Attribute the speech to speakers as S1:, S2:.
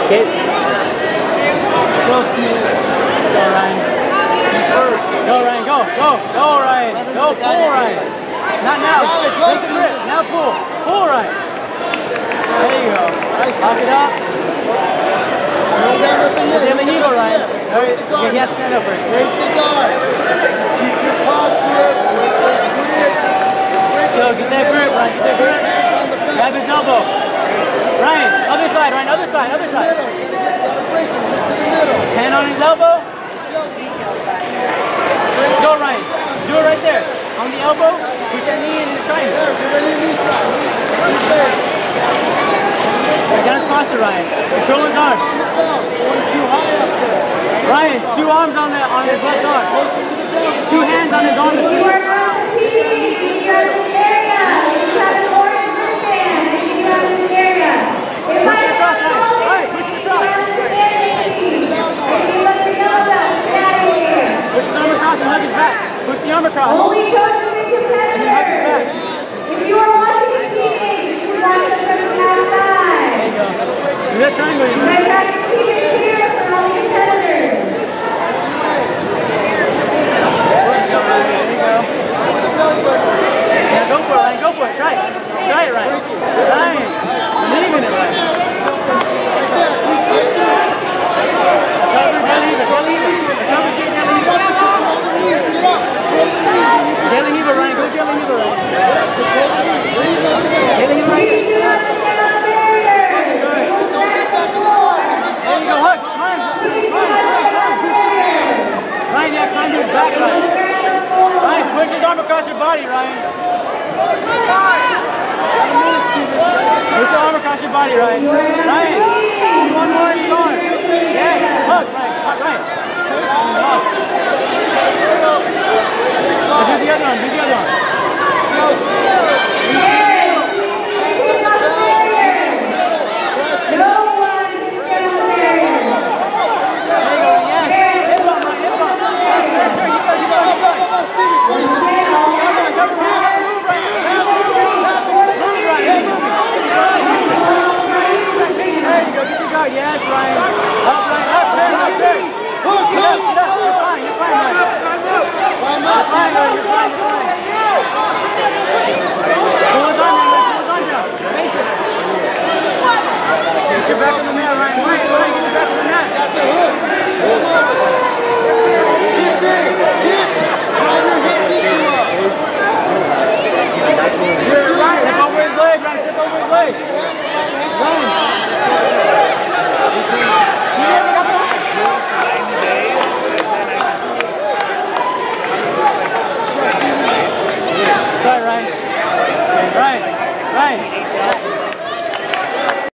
S1: Okay. Close to you. Go, Ryan. First. Go, Ryan. Go. Go. Go, Ryan. Go, pull, Ryan. Not now. Place the grip. Now pull. Pull, Ryan. There you go. Lock it up. Then the eagle, Ryan. You have to stand up first.
S2: Break the guard. Keep your posture.
S1: Go, get that grip, Ryan. Get that grip. Grab his elbow. Ryan, other side, Ryan. Other side, other side. Hand on his elbow. Go, Ryan. Do it right there. On the elbow, push that knee into the triangle. Down his posture, Ryan. Control his arm. Ryan, 2 arms on his left arm. 2 hands on his arm. Push it across, Ryan. Ryan, push it across. Push his arm across and hug his back. Push the arm across.
S3: Only coaches and competitors.
S1: And then hug his back.
S3: If you are watching this meeting, you watch the from outside.
S1: There you go. Do that triangle.
S3: You might have to keep it clear from all the competitors.
S1: There you go. Yeah, go for it, Ryan. Go for it. Try it. Try it, Ryan. Ryan. Believe in it, Ryan. Cover, belly heaver. Belly heaver. Cover to your belly heaver. Belly heaver, Ryan. Go belly heaver, Ryan. Belly heaver right here. There you go. Hug. Climb. Ryan, yeah, climb to his back, Ryan. Ryan, push his arm across your body, Ryan. Push the arm across your body, Ryan. Ryan, see one more in his arm. Yes, hug, Ryan. Hug, Ryan. Hug. Now do the other arm. Do the other arm. Yes, Ryan. Up, Ryan. Up, turn, up, turn. Get up, get up. You're fine, Ryan. You're fine, Ryan. You're fine, you're fine. Pull his arm down, Ryan. Pull his arm down. Face it. Get your back on the mat, Ryan. Ryan, get your back on the mat. Step over his leg, Ryan. Step over his leg. Ryan. Try, Ryan. Ryan.